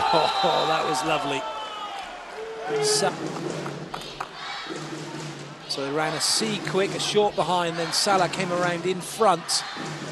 Oh, that was lovely. So they ran a C quick, a short behind, then Salah came around in front.